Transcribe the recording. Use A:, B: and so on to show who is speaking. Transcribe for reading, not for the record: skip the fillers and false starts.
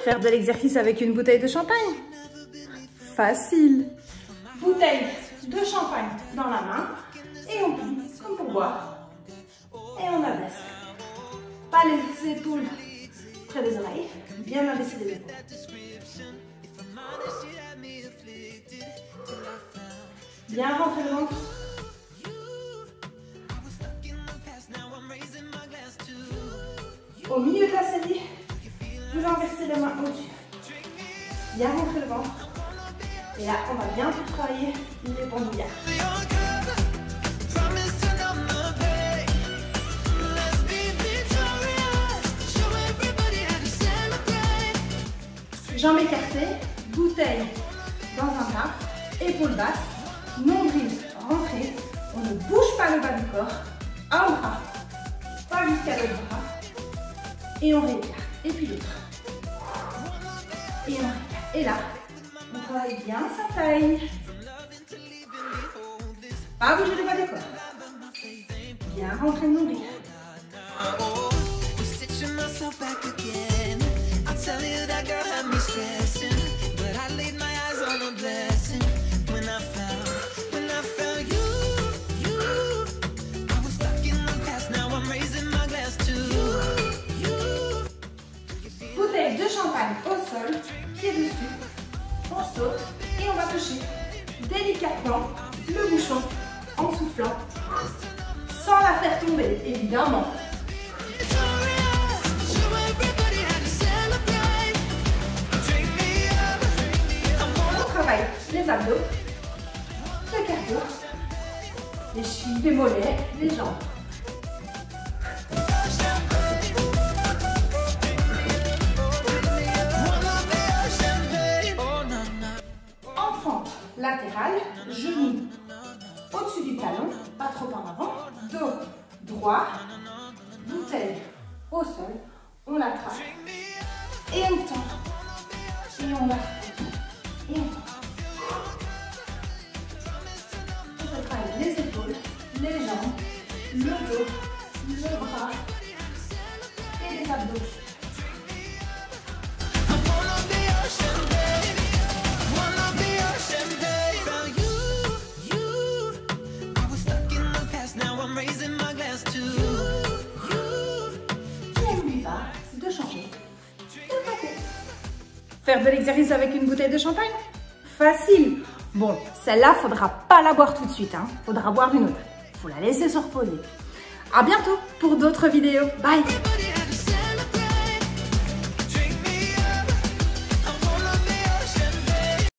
A: Faire de l'exercice avec une bouteille de champagne. Facile. Bouteille de champagne dans la main et on plie comme pour boire. Et on abaisse. Pas les épaules près des oreilles, bien abaisser les épaules. Bien rentrer le ventre. Au milieu de la série, vous inversez les mains au-dessus. Bien rentrer le ventre. Et là, on va bien travailler les pendulières. Jambes écartées, bouteille dans un bras, épaules basses, nombril rentré. On ne bouge pas le bas du corps. Un bras, pas jusqu'à l'autre bras. Et on réécarte. Et puis l'autre. Et on réécarte. Et là, on travaille bien sa taille. Pas bouger le bas du corps. Bien rentrer le nombril. Bouteille de champagne au sol, pied dessus. On saute et on va toucher délicatement le bouchon en soufflant, sans la faire tomber, évidemment. On travaille les abdos, le cardio, les chevilles, les mollets, les jambes. Latéral, genou au-dessus du talon, pas trop en avant, dos droit, bouteille au sol, on l'attrape et on tend, et on l'attrape, et on tend. On travaille les épaules, les jambes, le dos, le bras et les abdos. Faire de l'exercice avec une bouteille de champagne? Facile. Bon, celle-là, faudra pas la boire tout de suite, hein. Faudra boire une autre. Faut la laisser se reposer. À bientôt pour d'autres vidéos. Bye!